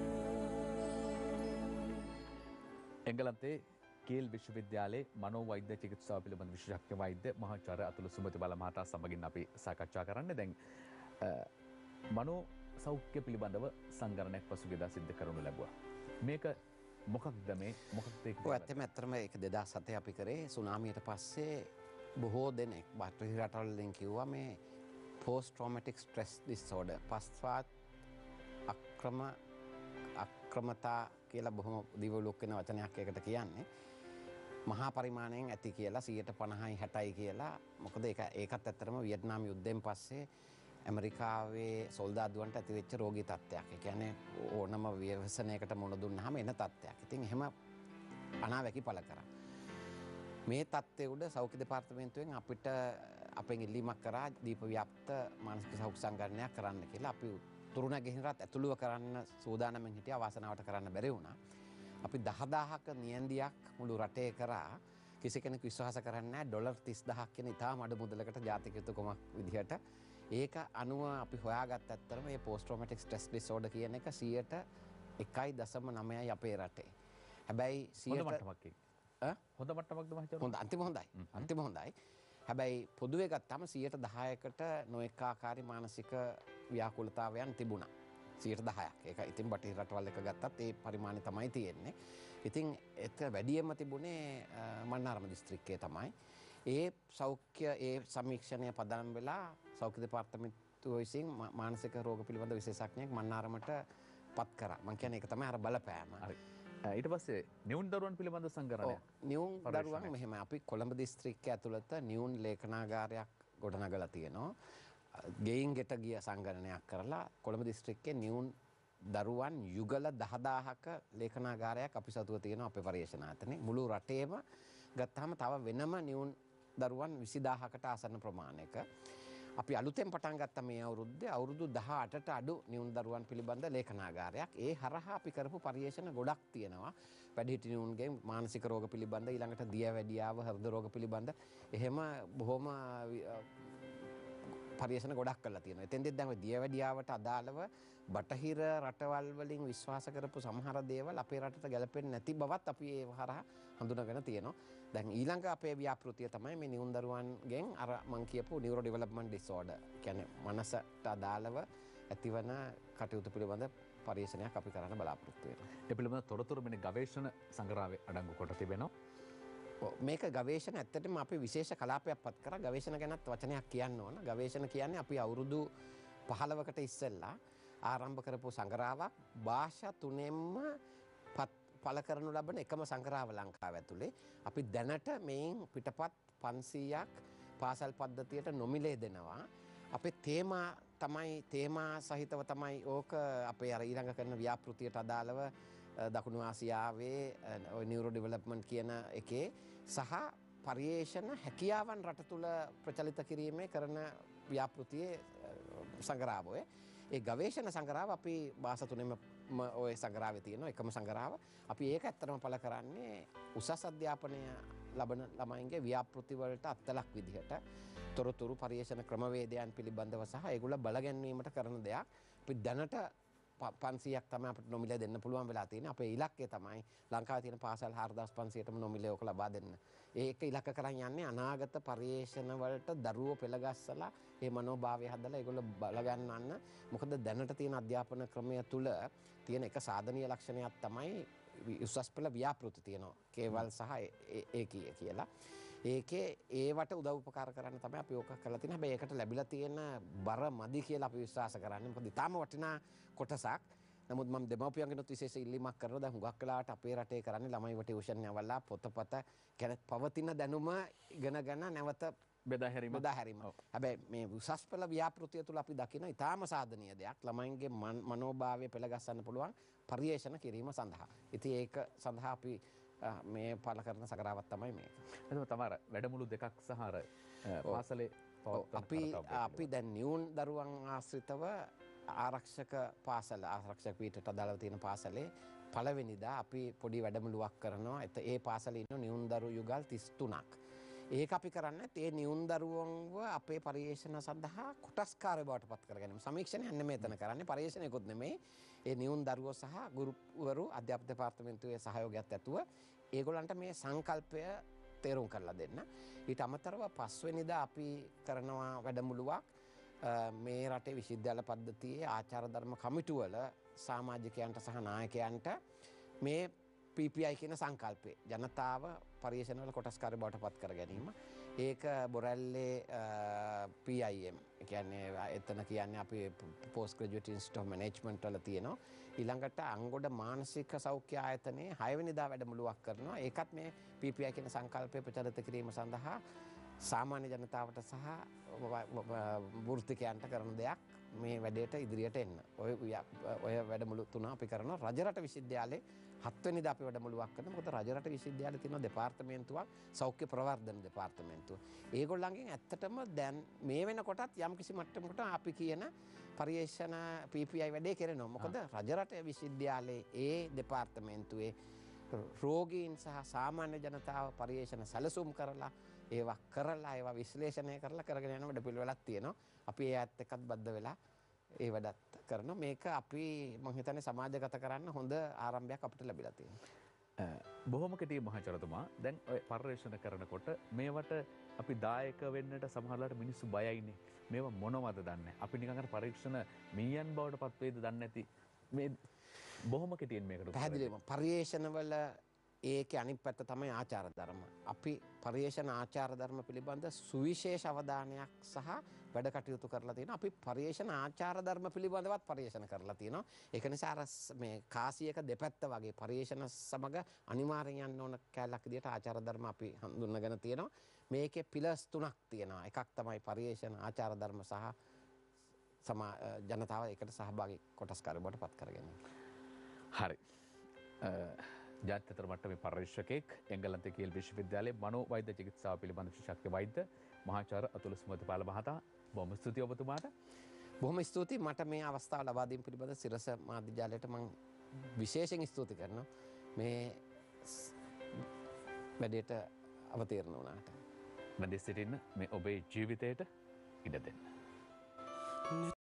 එංගලන්තේ කේල් විශ්වවිද්‍යාලයේ මනෝවෛද්‍ය චිකිත්සාව පිළිබඳ විශේෂඥ වෛද්‍ය මහාචාර්ය අතුල සුමතිබල මහතා සමගින් අපි සාකච්ඡා කරන්නේ. දැන් මනෝ සෞඛ්‍ය පිළිබඳව සංගණනයක් පසුගියදා සිද්ධ කරනු ලැබුවා. මේක මොකක්ද මේ මොකක්ද ඒක? ඇත්තටම ඒක 2007 අපි කරේ සුනාමියට පස්සේ බොහෝ දෙනෙක් බටහිර රටවල් වලින් කිව්වා මේ post traumatic stress disorder පස්වාත් අක්‍රමතා කියලා බොහොම දිවලුක් වෙන වචනයක් ඒකට කියන්නේ. මහා පරිමාණයෙන් ඇති කියලා 50යි 60යි කියලා. මොකද ඒකත් ඇත්තටම වියට්නාම් යුද්ධයෙන් පස්සේ ඇමරිකාවේ සොල්දාදුවන්ට ඇතිවෙච්ච රෝගී තත්ත්වයක්. ඒ කියන්නේ ඕනම ව්‍යසනයකට මුහුණ දුන්නාම එන තත්ත්වයක්. ඉතින් එහෙම අනාවැකි පළ කරා. මේ තත්ත්වය උඩ සෞඛ්‍ය දෙපාර්තමේන්තුවෙන් අපිට අපෙන් ඉල්ලීමක් කරා දීප ව්‍යාප්ත මානසික සෞඛ්‍ය සංගණනයක් කරන්න කියලා. අපි තුරුණ ගෙහිරත් ඇතුළුව කරන්න සූදානම්ෙන් හිටියා. වාසනාවට කරන්න බැරි වුණා. අපි 10000ක නියැන්දියක් මුළු රටේ කරා. කිසි කෙනෙකු විශ්වාස කරන්නේ නැහැ ඩොලර් 30000ක් කියන ඉතාම අඩු මුදලකට ජාතික යුතුකමක් විදිහට. ඒක අනුව අපි හොයාගත්ත ඇත්තටම මේ post traumatic stress disorder කියන එක 1.9යි අපේ රටේ. හැබැයි 100ට හොඳ මට්ටමක්ද මම හිතනවා. හොඳ අන්තිම හොඳයි. අන්තිම හොඳයි. හැබැයි පොදුවේ ගත්තාම 10%කට නොඑක ආකාරي මානසික ව්‍යාකූලතාවයන් තිබුණා. 10%ක්. ඒක ඉතින් බටහිර රටවල් එක ගත්තත් ඒ පරිමාණය තමයි තියෙන්නේ. ඉතින් ඒක වැඩියෙන්ම තිබුණේ මන්නාරම දිස්ත්‍රික්කයේ තමයි. ඒ සෞඛ්‍ය ඒ සමීක්ෂණය පදනම් වෙලා සෞඛ්‍ය දෙපාර්තමේන්තුව විසින් මානසික රෝග පිළිබඳ විශේෂඥයෙක් මන්නාරමට පත් කරා. මම කියන්නේ ඒක තමයි අර බලපෑම. හරි. ඊට පස්සේ නිවුන් දරුවන් පිළිබඳ සංගරණයක්. නිවුන් දරුවන් මෙහෙම අපි කොළඹ දිස්ත්‍රික්කය ඇතුළත නිවුන් ලේඛනාගාරයක් ගොඩනගලා තියෙනවා. ගෙයින් ගෙට ගිය සංගණනයක් කරලා කොළඹ දිස්ත්‍රික්කයේ නිවුන් දරුවන් යුගල 10000ක ලේඛනාගාරයක් අපි සතුව තියෙනවා අපේ පරිශනායතනේ. මුළු රටේම ගත්තාම තව වෙනම නිවුන් දරුවන් 20000කට ආසන්න ප්‍රමාණයක. අපි අලුතෙන් පටන් ගත්ත මේ අවුරුද්දේ අවුරුදු 18ට අඩු නිවුන් දරුවන් පිළිබඳ ලේඛනාගාරයක්. ඒ හරහා අපි කරපු පරිශන ගොඩක් තියෙනවා. වැඩිහිටි නිවුන්ගේ මානසික රෝග පිළිබඳ ඊළඟට දියවැඩියාව හෘද රෝග පිළිබඳ එහෙම බොහොම පරිශන ගොඩක් කරලා තියෙනවා. එතෙන්දෙත් දැන් ඔය දියවැඩියාවට අදාළව බටහිර රටවල් වලින් විශ්වාස කරපු සමහර දේවල් අපේ රටට ගැලපෙන්නේ නැති බවත් අපි ඒ හරහා හඳුනාගෙන තියෙනවා. දැන් ඊළඟ අපේ ව්‍යාපෘතිය තමයි මේ නිවුන් දරුවන්ගෙන් අර මං කියපු නියුරෝ ඩෙවලොප්මන්ට් ඩිසෝඩර්. කියන්නේ මනසට අදාළව ඇතිවන කටයුතු පිළිබඳ පරීක්ෂණයක් අපි කරන්න බලාපොරොත්තු වෙනවා. ඒ පිළිබඳ තොරතුරු මෙන්න ගවේෂණ සංග්‍රහයේ අඩංගු කොට තිබෙනවා. මේක ගවේෂණ ඇත්තටම අපි විශේෂ කලාපයක් පත් කරා. ගවේෂණ ගැනත් වචනයක් කියන්න ඕන. ගවේෂණ කියන්නේ අපි අවුරුදු 15කට ඉස්සෙල්ලා ආරම්භ කරපු සංග්‍රහයක්. භාෂා තුනෙන්ම පළ කරනු ලබන එකම සංග්‍රහව ලංකාව ඇතුලේ. අපි දැනට මේන් පිටපත් 500ක් පාසල් පද්ධතියට නොමිලේ දෙනවා. අපේ තේමා සහිතව තමයි ඕක අපේ අර ඊළඟ කරන ව්‍යාපෘතියට අදාළව දකුණු ආසියාවේ නියුරෝ ඩෙවලොප්මන්ට් කියන එකේ සහ පරිේෂණ හැකියාවන් රට තුළ ප්‍රචලිත කිරීමේ කරන ව්‍යාපෘතියේ සංග්‍රහය. ඒ ගවේෂණ සංග්‍රහව අපි භාෂා තුනෙම ඔය සංග්‍රහයේ තියෙන එකම සංග්‍රහව. අපි ඒක ඇත්තටම පළ කරන්නේ උසස් අධ්‍යාපනය ලබන ළමයින්ගේ ව්‍යාපෘති වලට අත්ලක් විදිහට තොරතුරු පරිේෂණ ක්‍රමවේදයන් පිළිබඳව සහ ඒගොල්ල බලගැන්වීමට කරන දෙයක්. අපි දැනට 500ක් තමයි අපිට නොමිලේ දෙන්න පුළුවන් වෙලා තියෙන්නේ. අපේ ඉලක්කය තමයි ලංකාවේ තියෙන පාසල් 4500ටම නොමිලේ ඔක ලබා දෙන්න. ඒක ඉලක්ක කරන් යන්නේ අනාගත පරිේෂණ වලට දරුවෝ පෙළගස්සලා මේ මනෝභාවය හදලා ඒගොල්ලෝ බලගන්නන්න. මොකද දැනට තියෙන අධ්‍යාපන ක්‍රමය තුල තියෙන එක සාධනීය ලක්ෂණයක් තමයි උසස් පෙළ ව්‍යාපෘති තියෙනවා. කේවල් සහ ඒකීය කියලා. ඒකේ ඒවට උදව් උපකාර කරන්න තමයි අපි ඕක කරලා තියෙන්නේ. හැබැයි ඒකට ලැබිලා තියෙන බර මදි කියලා අපි විශ්වාස කරන්නේ. මොකද ඊටාම වටිනා කොටසක්. නමුත් මම දෙමව්පියන්ගෙනුත් විශේෂ ඉල්ලීමක් කරනවා. දැන් හුඟක් වෙලාවට අපේ රටේ කරන්නේ ළමයිව ටියුෂන් යවලා පොතපත කියන්නේ පවතින දැනුම ඉගෙනගෙන නැවත බෙදා හැරීම. හැබැයි මේ උසස් පෙළ ව්‍යාපෘතිය තුල අපි දකින ඊටාම සාධනීය දෙයක් ළමයින්ගේ මනෝභාවය පෙළගස්සන්න පුළුවන් පරිේෂණ කිරීම සඳහා. ඉතින් ඒක සඳහා අපි මේ පළ කරන සකරාවක් තමයි මේක. එතකොට තමයි වැඩමුළු දෙකක් සහ අර පාසලේ අපි දැන් නිවුන් දරුවන් ආශ්‍රිතව ආරක්ෂක පාසල ආරක්ෂක පීඨයට අදාළව තියෙන පාසලේ පළවෙනිදා අපි පොඩි වැඩමුළුවක් කරනවා. ඒ පාසලේ ඉන්න නිවුන් දරුවෝ යුගල් 33ක්. ඒක අපි කරන්නේ ඒ නිවුන් දරුවන්ව අපේ පරිේෂණ සඳහා කොටස්කාරය බවට පත් කර ගැනීම. සමීක්ෂණයක් නෙමෙයි එතන කරන්නේ. පරිේෂණයකුත් නෙමෙයි. ඒ නිවුන් දරුවෝ සහ ගුරුවරු අධ්‍යාපන දෙපාර්තමේන්තුවේ සහයෝගයත් ඇතුව ඒගොල්ලන්ට මේ සංකල්පය තේරුම් කරලා දෙන්න. ඊට අමතරව පස්වෙනිදා අපි කරනවා වැඩමුළුවක් මේ රටේ විශ්වවිද්‍යාල පද්ධතියේ ආචාර ධර්ම කමිටුවල සමාජිකයන්ට සහ නායකයන්ට මේ PPI කියන සංකල්පය ජනතාව පරිේෂණවල කොටස්කාරය බවට පත් කර ගැනීම. ඒක බොරැල්ලේ PIM කියන්නේ එතන කියන්නේ අපි post graduate institute of management වල තියෙනවා. ඊළඟට අංගොඩ මානසික සෞඛ්‍ය ආයතනයේ 6 වෙනිදා වැඩමුළුවක් කරනවා. ඒකත් මේ PPI කියන සංකල්පය ප්‍රචලිත කිරීම සඳහා සාමාන්‍ය ජනතාවට සහ වෘත්තිකයන්ට කරන දෙයක් මේ වැඩේට ඉදිරියට එන්න. ඔය වැඩමුළු තුන අපි කරනවා. රජරට විශ්වවිද්‍යාලයේ 7 වෙනිදා අපි වැඩමුළුවක් කරනවා. මොකද රජරට විශ්වවිද්‍යාලයේ තියෙන දෙපාර්තමේන්තුවක් සෞඛ්‍ය ප්‍රවර්ධන දෙපාර්තමේන්තුව. ඒගොල්ලන්ගෙන් ඇත්තටම දැන් මේ වෙනකොටත් යම්කිසි මට්ටමකට අපි කියන පරිේශන PPI වැඩේ කරනවා. මොකද රජරට විශ්වවිද්‍යාලයේ ඒ දෙපාර්තමේන්තුවේ රෝගීන් සහ සාමාන්‍ය ජනතාව පරිේශන සැලසුම් කරලා ඒවා විශ්ලේෂණය කරලා කරගෙන යන වැඩ පිළිවෙලක් තියෙනවා. අපි ඒ ඇත්ත එක්කත් බද්ධ වෙලා ඒ වැඩත් කරනවා. මේක අපි මම හිතන්නේ සමාජගත කරන්න හොඳ ආරම්භයක් අපිට ලැබිලා තියෙනවා. බොහොම කෙටි මහචරතුමා දැන් ඔය පරිශ්‍රණ කරනකොට මේවට අපි දායක වෙන්නට සමහරවිට මිනිස්සු බයයිනේ. මේවා මොනවද දන්නේ. අපි නිකන් අර පරීක්ෂණ මීයන් බවට පත් වේද දන්නේ නැති මේ බොහොම කෙටියෙන් මේකට පැහැදිලිවම පරිේශනවල ඒකේ අනිත් පැත්ත තමයි ආචාර ධර්ම. අපි පරිේශන ආචාර ධර්ම පිළිබඳ සුවිශේෂ අවධානයක් සහ වැඩ කටයුතු කරලා තියෙනවා. අපි පරිේශන ආචාර ධර්ම පිළිබඳවත් පරිේශන කරලා තියෙනවා. ඒක නිසා අර මේ කාසියක දෙපැත්ත වගේ පරිේශන සමග අනිවාර්යෙන් යන්න ඕන කැලක් විදියට ආචාර ධර්ම අපි හඳුන්වගෙන තියෙනවා. මේකේ පිලර්ස් 3ක් තියෙනවා. එකක් තමයි පරිේශන ආචාර ධර්ම සහ ජනතාව ඒකට සහභාගී කොටස්කාරය බවට පත් කර ගැනීම. හරි. ජාත්‍යන්තර මට්ටමේ පරිශකෙක් එංගලන්තයේ කීල් විශ්වවිද්‍යාලයේ මනෝවෛද්‍ය චිකිත්සාව පිළිබඳ විශේෂඥ වෛද්‍ය මහාචාර්ය අතුල සුමතිපාල මහතා බොහොම ස්තුතියි ඔබතුමාට. බොහොම ස්තුතියි මට මේ අවස්ථාව ලබා දීම පිළිබඳ සිරස මාධ්‍ය ජාලයට මම විශේෂයෙන් ස්තුති කරනවා. මේ වැඩේට අවතීර්ණ වුණාට. මැද සිටින්න මේ ඔබේ ජීවිතයට ඉඩ දෙන්න.